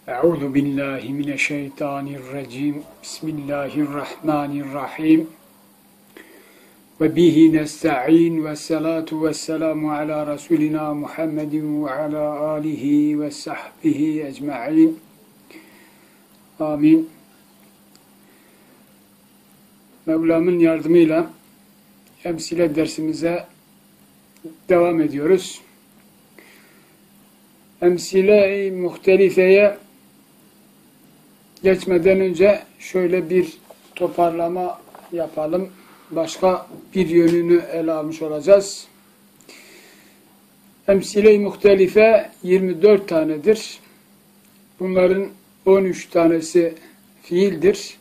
Euzu billahi mineşşeytanirracim. Bismillahirrahmanirrahim. Ve bihi nesta'in ve salatu ve selamu ala Resulina Muhammedin ve ala alihi ve sahbihi ecma'in. Amin. Mevlam'ın yardımıyla emsile dersimize devam ediyoruz. Emsile-i muhtelifeye geçmeden önce şöyle bir toparlama yapalım. Başka bir yönünü ele almış olacağız. Emsile-i muhtelife 24 tanedir. Bunların 13 tanesi fiildir.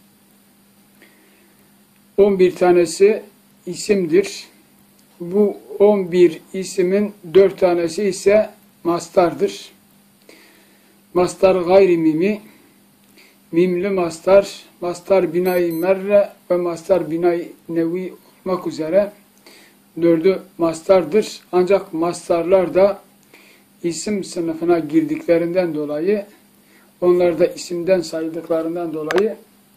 11 tanesi isimdir. Bu 11 ismin 4 tanesi ise mastardır. Mastar gayri mimi, mimli mastar, mastar binayı merre ve mastar binayı nevi olmak üzere 4'ü mastardır. Ancak mastarlar da isim sınıfına girdiklerinden dolayı, onlar da isimden sayıldıklarından dolayı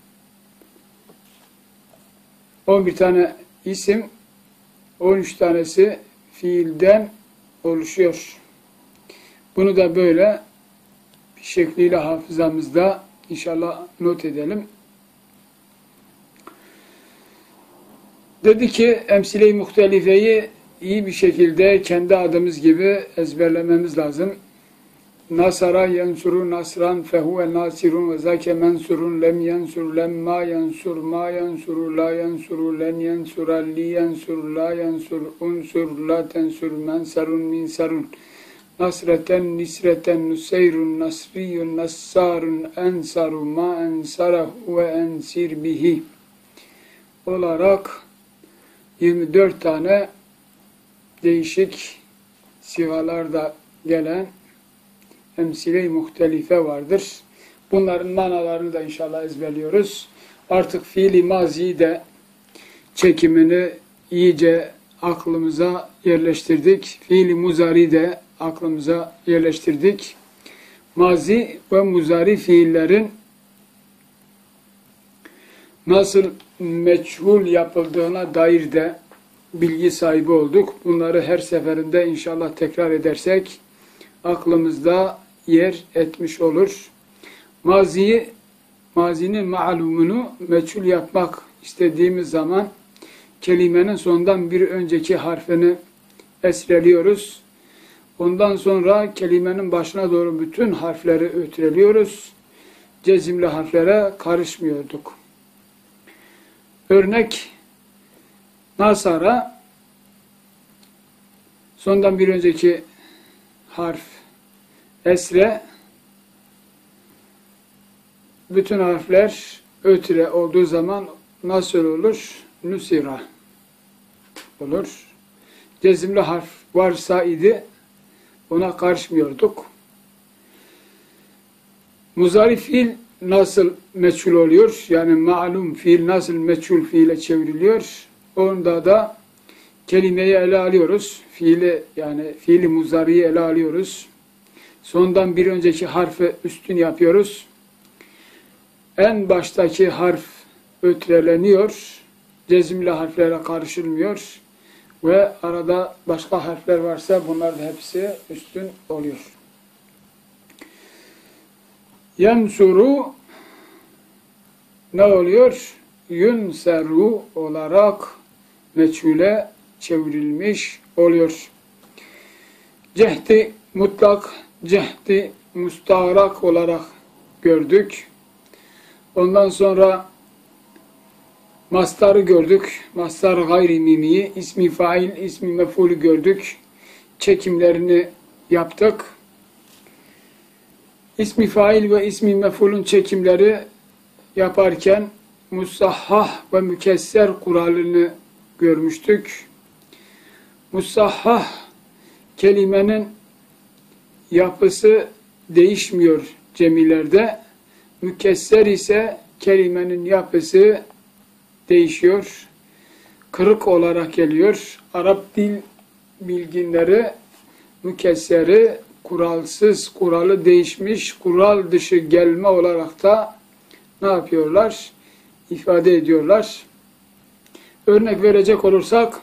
11 tane isim, 13 tanesi fiilden oluşuyor. Bunu da böyle bir şekliyle hafızamızda inşallah not edelim. Dedi ki emsile-i muhtelifeyi iyi bir şekilde kendi adımız gibi ezberlememiz lazım. Nasara yensuru nasran fehuve nasirun ve zâke mensurun lem yensur lemma yensur ma yensuru la yensuru len yensura li yensur la yensur unsur la tensur mensarun minsarun nasreten nisreten nuseyrun nasriyun nassarun ensaru ma ensarahu ve ensir bihi olarak 24 tane değişik sigalarda gelen emsile-i muhtelife vardır. Bunların manalarını da inşallah ezberliyoruz. Artık fiili mazi de çekimini iyice aklımıza yerleştirdik. Fiili muzari de aklımıza yerleştirdik. Mazi ve muzari fiillerin nasıl meçhul yapıldığına dair de bilgi sahibi olduk. Bunları her seferinde inşallah tekrar edersek aklımızda yer etmiş olur. Mazinin ma'lumunu meçhul yapmak istediğimiz zaman kelimenin sondan bir önceki harfini esreliyoruz. Ondan sonra kelimenin başına doğru bütün harfleri ötüreliyoruz. Cezimli harflere karışmıyorduk. Örnek nasara sondan bir önceki harf esre, bütün harfler ötüre olduğu zaman nasıl olur? Nusira olur. Cezimli harf varsa idi ona karışmıyorduk. Muzari fiil nasıl meçhul oluyor? Yani ma'lum fiil nasıl meçhul fiile çevriliyor? Onda da kelimeyi ele alıyoruz. Fiili muzariyi ele alıyoruz. Sondan bir önceki harfi üstün yapıyoruz. En baştaki harf ötreleniyor. Cezimli harflere karışılmıyor. Ve arada başka harfler varsa bunlar da hepsi üstün oluyor. Yensuru ne oluyor? Yunseru olarak meçhule çevrilmiş oluyor. Cehdi mutlak, cehdi müstarak olarak gördük. Ondan sonra mastarı gördük. Mastar gayri mimiyi, ismi fail, ismi mef'ulü gördük. Çekimlerini yaptık. İsmi fail ve ismi mef'ulün çekimleri yaparken musahhah ve mükesser kuralını görmüştük. Musahhah kelimenin yapısı değişmiyor cemilerde. Mükesser ise kelimenin yapısı değişiyor. Kırık olarak geliyor. Arap dil bilginleri mükesseri kuralsız, kuralı değişmiş, kural dışı gelme olarak da ne yapıyorlar? İfade ediyorlar. Örnek verecek olursak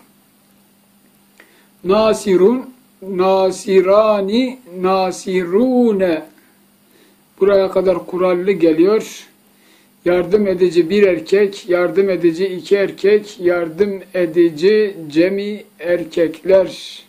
nasirun, nasirani, nasirune, buraya kadar kurallı geliyor. Yardım edici bir erkek, yardım edici iki erkek, yardım edici cemi erkekler.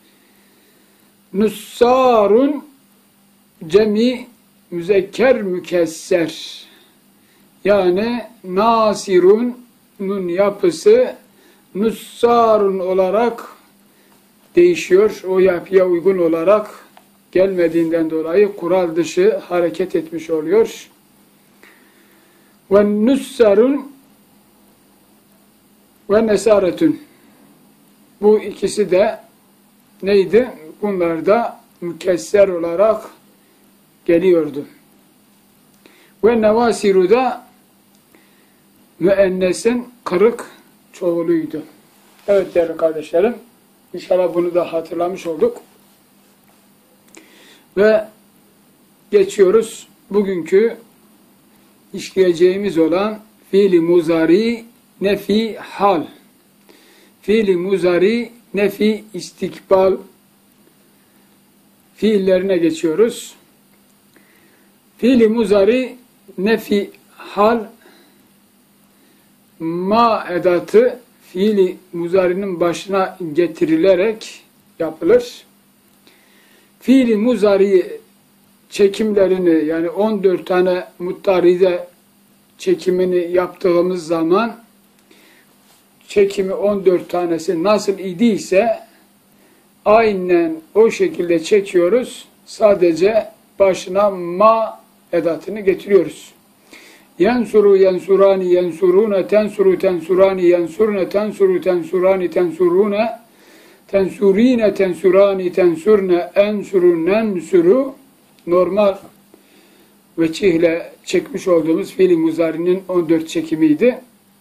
Nussarun cemi müzekker mükesser. Yani nasirunun yapısı nussarun olarak değişiyor. O yapıya uygun olarak gelmediğinden dolayı kural dışı hareket etmiş oluyor. Ve nussarun ve nesaretun. Bu ikisi de neydi? Bunlar da mükesser olarak geliyordu. Ve nevasiru da müennesin kırık çoğuluydu. Evet değerli kardeşlerim, İnşallah bunu da hatırlamış olduk. Ve geçiyoruz bugünkü işleyeceğimiz olan fiili muzari nefi hal. Fiili muzari nefi istikbal fiillerine geçiyoruz. Fiili muzari nefi hal ma edatı fiili muzarinin başına getirilerek yapılır. Fiili muzari çekimlerini yani 14 tane muttaride çekimini yaptığımız zaman çekimi 14 tanesi nasıl idiyse aynen o şekilde çekiyoruz. Sadece başına ma edatını getiriyoruz. Yensuru yensurani yensurune tensuru tensurani yensurne tensuru tensurani tensurune tensurine tensurani tensurne ensuru nensuru normal veçihle çekmiş olduğumuz fiil-i muzari'nin 14 çekimiydi.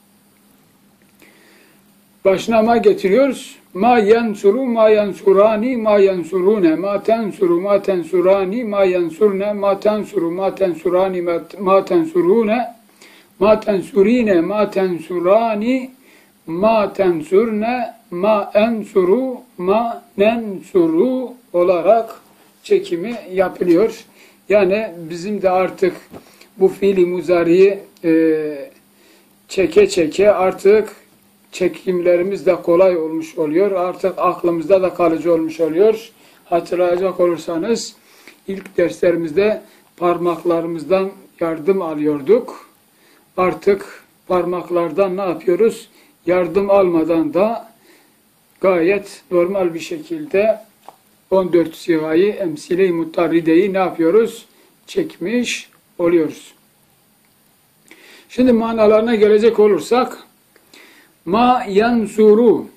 Başına ma getiriyoruz. Ma yensuru, ma yensurani, ma yensurune, ma tensuru, ma tensurani, ma yensurne, ma tensuru, ma tensurani, ma tensurune, ma tensurine, ma tensurani, ma tensurne, ma ensuru, ma nensuru olarak çekimi yapılıyor. Yani bizim de artık bu fiil-i muzariyi çeke çeke artık çekimlerimiz de kolay olmuş oluyor. Artık aklımızda da kalıcı olmuş oluyor. Hatırlayacak olursanız ilk derslerimizde parmaklarımızdan yardım alıyorduk. Artık parmaklardan ne yapıyoruz? Yardım almadan da gayet normal bir şekilde 14 sigayı emsile-i mutarrideyi ne yapıyoruz? Çekmiş oluyoruz. Şimdi manalarına gelecek olursak ma yansuru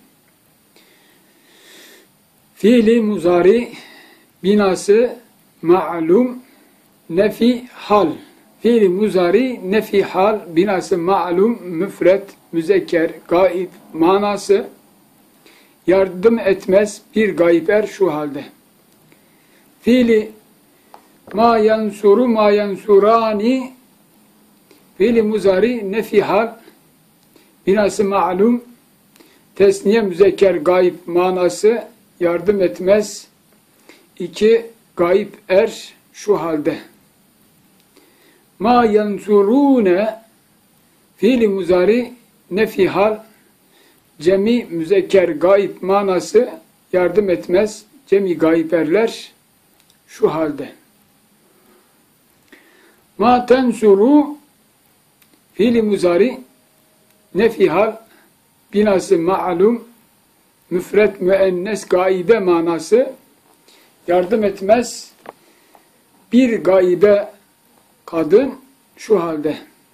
fiili muzari binası ma'lum nefi hal. Fiili muzari nefi hal binası ma'lum müfret müzekker gaib manası yardım etmez bir gayber şu halde. Fiili ma yansuru ma yansurani fiili muzari nefi hal binası ma'lum tesniye müzekker gayb manası yardım etmez. 2 gayb er şu halde. Ma yansurune fiili muzari nefi hal cemi müzekker gayb manası yardım etmez. Cemi gayberler şu halde. Ma tensuru fiili muzari nefi hal binası ma'lum müfret müennes gaibe manası yardım etmez. Bir gaibe kadın şu halde.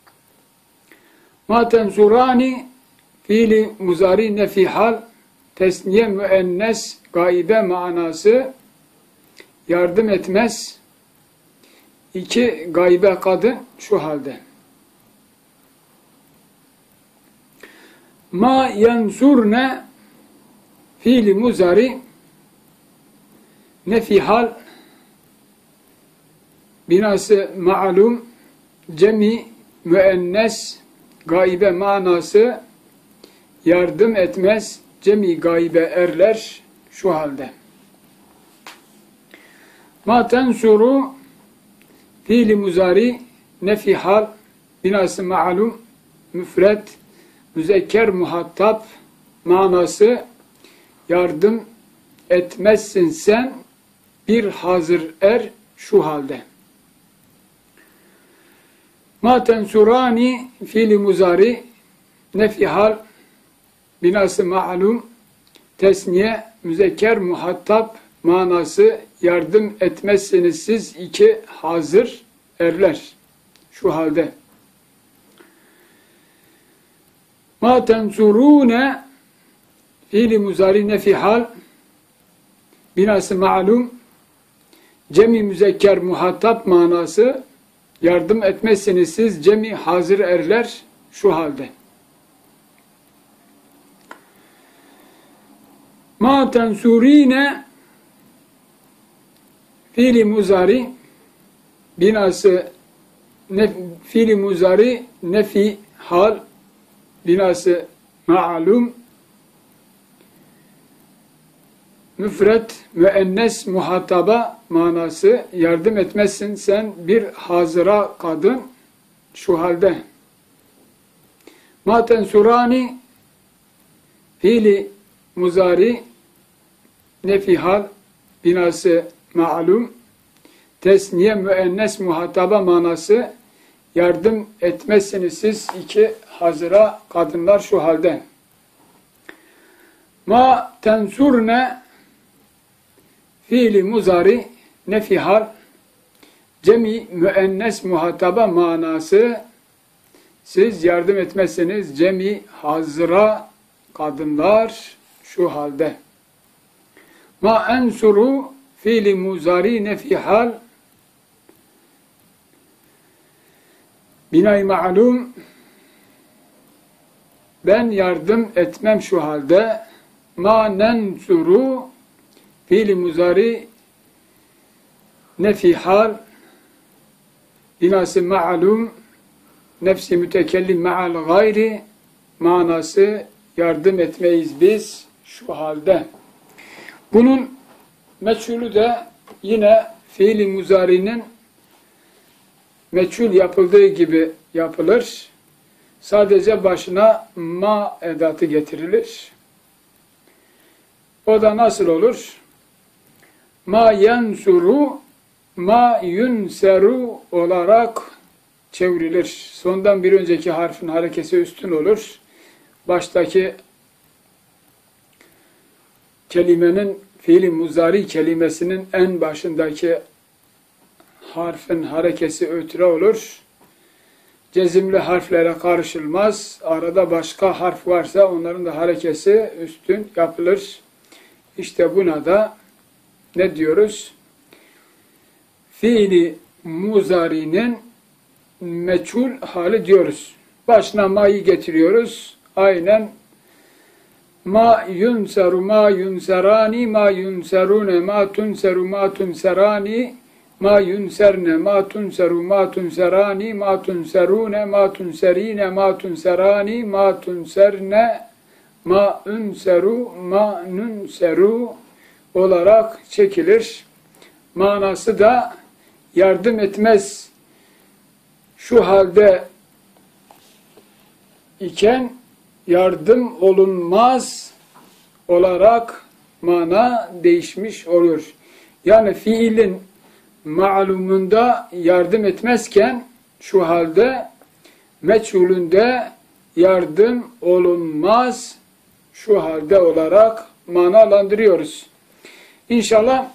Ma tensurani fiili muzari nefi hal tesniye müennes gaibe manası yardım etmez. 2 gaybe kadın şu halde. Ma yansurne fiili muzari nefi hal binası ma'lum, cemi müennes, gaybe manası yardım etmez, cemi gaybe erler şu halde. Ma tensuru fiili muzari nefi hal, binası ma'lum, müfret, müzekker muhatap manası yardım etmezsin sen bir hazır er şu halde. Ma tensurani fiili muzari nefi hal, binası ma'lum, tesniye, müzekker muhatap manası yardım etmezseniz siz iki hazır erler şu halde. Ma tensurune fiili muzari nefi hal, binası ma'lum, cemi müzekker muhatap manası yardım etmezseniz siz cemi hazır erler şu halde. Ma tensurine fiili muzari, binası fiili muzari nefi hal, binası ma'lum, müfret, müennes muhataba manası yardım etmezsin sen bir hazıra kadın şu halde. Ma tensurani fiili muzari nefi hal, binası ma'lum, tesniye müennes muhataba manası yardım etmezsiniz siz iki hazıra kadınlar şu halde. Ma tensurne fiili muzari nefi hal, cemi müennes muhataba manası siz yardım etmezseniz cemi hazıra kadınlar şu halde. Ma ensuru fiili muzari nefi hal, binay ma'lum, ben yardım etmem şu halde. Ma nensuru fiili muzari nefi hal, binası ma'lum, nefsi mütekellim ma'al gayri manası yardım etmeyiz biz şu halde. Bunun meçhulü de yine fiili muzarinin meçhul yapıldığı gibi yapılır. Sadece başına ma edatı getirilir. O da nasıl olur? Ma yansuru, ma yunseru olarak çevrilir. Sondan bir önceki harfin harekesi üstün olur. Baştaki kelimenin, fiili muzari kelimesinin en başındaki harfin harekesi ötre olur. Cezimli harflere karışılmaz. Arada başka harf varsa onların da harekesi üstün yapılır. İşte buna da ne diyoruz? Fiili muzari'nin meçhul hali diyoruz. Başına ma'yı getiriyoruz. Aynen ma yunseru, ma yunserani, ma yunserune, ma tunseru, ma tunserani, ma yunserne, ma tunseru, ma tunserani, ma tunserune, ma tunserine, ma tunserani, ma tunserne, ma unseru, ma nunseru olarak çekilir. Manası da yardım etmez şu halde iken yardım olunmaz olarak mana değişmiş oluyor. Yani fiilin ma'lumunda yardım etmezken şu halde meçhulünde yardım olunmaz şu halde olarak manalandırıyoruz. İnşallah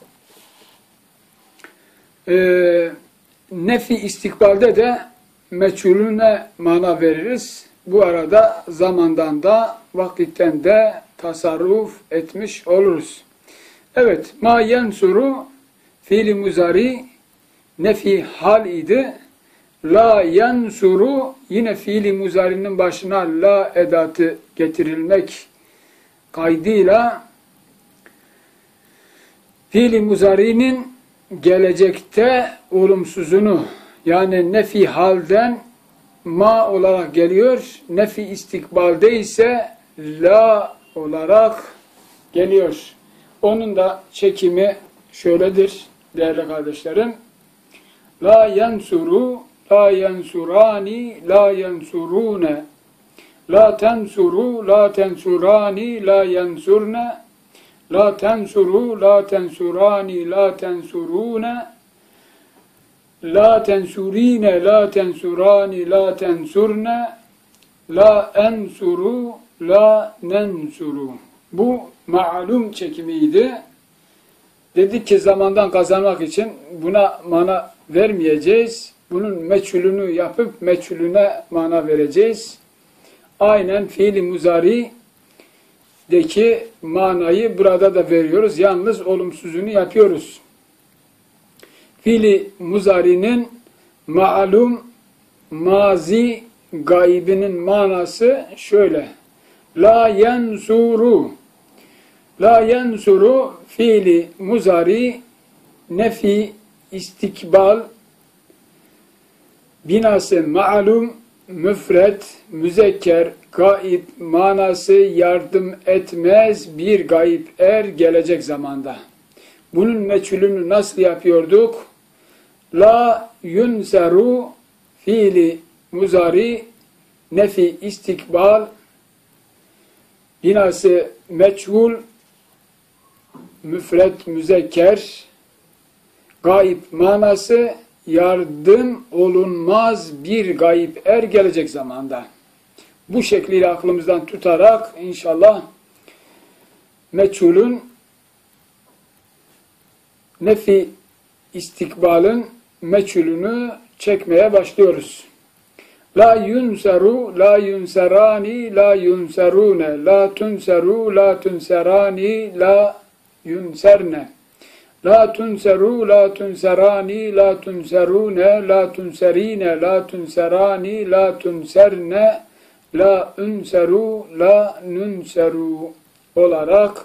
nefi istikbalde de meçhulüne mana veririz. Bu arada zamandan da vakitten de tasarruf etmiş oluruz. Evet, ma yensuru fiili muzari nefi hal idi. La yensuru yine fiili muzarinin başına la edatı getirilmek kaydıyla fiili muzarinin gelecekte olumsuzunu, yani nefi halden ma olarak geliyor, nefi istikbalde ise la olarak geliyor. Onun da çekimi şöyledir değerli kardeşlerim. La yensuru, la yensurani, la yensurune, la tensuru, la tensurani, la yensurne, la tensuru, la tensurani, la tensurune, la tensurine, la tensurani, la tensurne, la ensuru, la nensuru. Bu ma'lum çekimiydi. Dedik ki zamandan kazanmak için buna mana vermeyeceğiz. Bunun meçhulünü yapıp meçhulüne mana vereceğiz. Aynen fiil-i muzari'deki manayı burada da veriyoruz. Yalnız olumsuzunu yapıyoruz. Fiil-i muzari'nin ma'lum mazi gaibinin manası şöyle. La yensuru. La yensuru fiili muzari nefi istikbal binası ma'lum müfret müzekker gaib manası yardım etmez bir gaib er gelecek zamanda. Bunun meçhulünü nasıl yapıyorduk? La yunseru fiili muzari nefi istikbal binası meçhul müfret müzekker gaib manası yardım olunmaz bir gaib er gelecek zamanda. Bu şekliyle aklımızdan tutarak inşallah meçhulün nefi istikbalın meçhulünü çekmeye başlıyoruz. La yunseru, la yunserani, la yunserune, la tunseru, la tunserani, la yunserne. La tunseru, la tunserani, la tunserune, la tunserine, la tunserani, la tunserne, la unseru, la nunseru olarak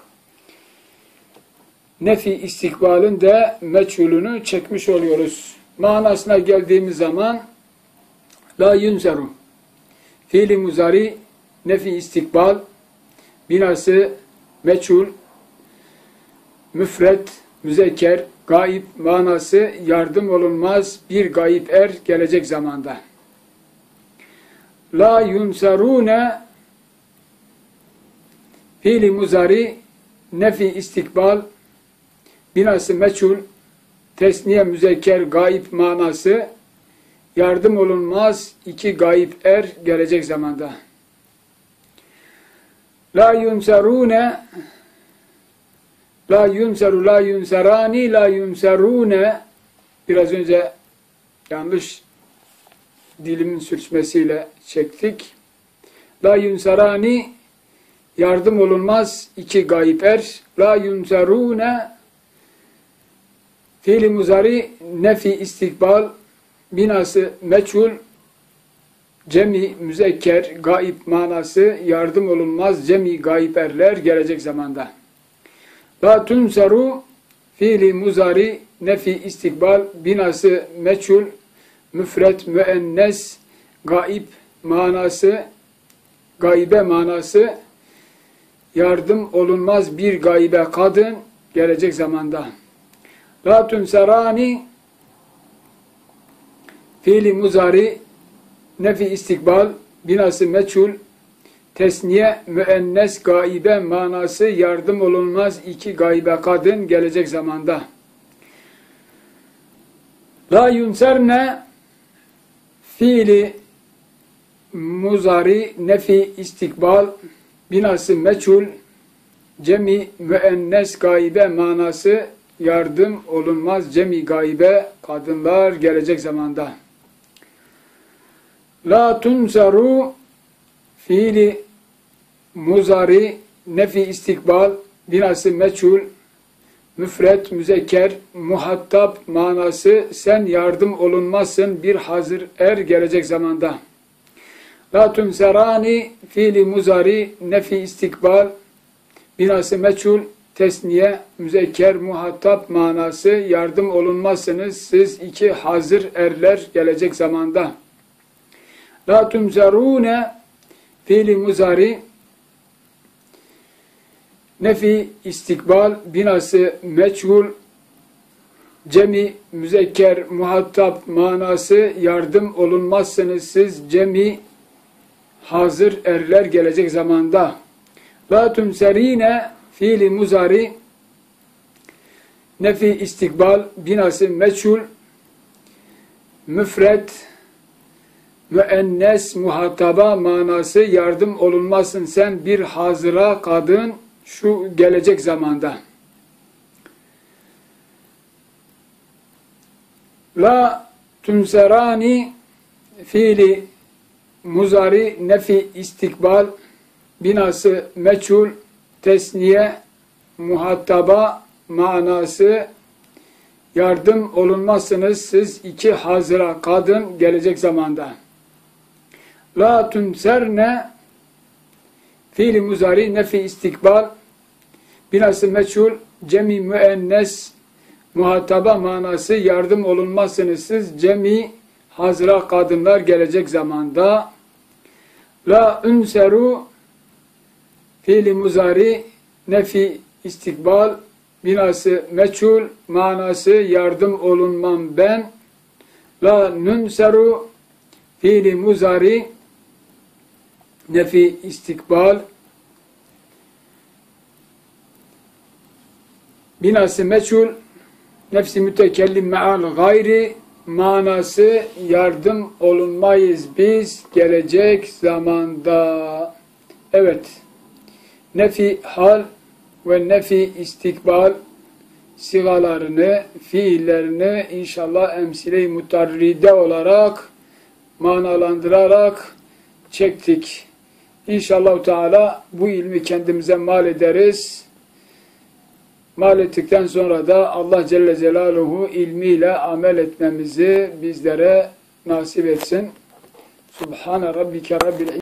nefi istikbalin de meçhulünü çekmiş oluyoruz. Manasına geldiğimiz zaman la yunseru fiili muzari nefi istikbal binası meçhul müfret müzekker gaib manası yardım olunmaz bir gaib er gelecek zamanda. La yunsarune fiili muzari nefi istikbal binası meçhul tesniye müzekker gaib manası yardım olunmaz iki gaib er gelecek zamanda. La yunsarune la yunsaru, la yunsarani, la yunsarune biraz önce yanlış dilimin sürçmesiyle çektik. La yunsarani yardım olunmaz iki gaib er. La yunsarune fiil-i muzari nefi istikbal binası meçhul cemi müzekker gaib manası yardım olunmaz cemi gaib erler gelecek zamanda. La tunsaru fiili muzari nefi istikbal binası meçhul müfret müennes gaib manası gaibe manası yardım olunmaz bir gaibe kadın gelecek zamanda. La tunsarani fiili muzari nefi istikbal binası meçhul tesniye müennes gaibe manası yardım olunmaz iki gaibe kadın gelecek zamanda. La yunserne fiili muzari nefi istikbal binası meçhul cemi müennes gaibe manası yardım olunmaz cemi gaibe kadınlar gelecek zamanda. La tunsaru fiili muzari nefi istikbal binası meçhul müfret müzekker muhattab manası sen yardım olunmazsın bir hazır er gelecek zamanda. La tunserani fiili muzari nefi istikbal binası meçhul tesniye, müzekker, muhatap manası yardım olunmazsınız. Siz iki hazır erler gelecek zamanda. La tumzarune fiili muzari nefi istikbal binası meçhul cemi müzekker muhatap manası yardım olunmazsınız siz cemi hazır erler gelecek zamanda. La tumserine fiili muzari nefi istikbal binası meçhul müfret müennes muhataba manası yardım olunmazsın sen bir hazıra kadın şu gelecek zamanda. La tumserani fiili muzari nefi istikbal binası meçhul tesniye muhataba manası yardım olunmazsınız siz iki hazıra kadın gelecek zamanda. La tumserne fiili muzari nefi istikbal binası meçhul cemi müennes muhataba manası yardım olunmazsınız siz cemi hazıra kadınlar gelecek zamanda. La unseru fiili muzari nefi istikbal binası meçhul manası yardım olunmam ben. La nunseru fiili muzari nefi istikbal binası meçhul nefsi mütekellim me'al gayri manası yardım olunmayız biz gelecek zamanda. Evet. Nefi hal ve nefi istikbal sigalarını, fiillerini inşallah emsile-i mutarride olarak manalandırarak çektik. İnşallah Teala bu ilmi kendimize mal ederiz. Mal ettikten sonra da Allah Celle Celaluhu ilmiyle amel etmemizi bizlere nasip etsin. Subhane Rabbike Rabbil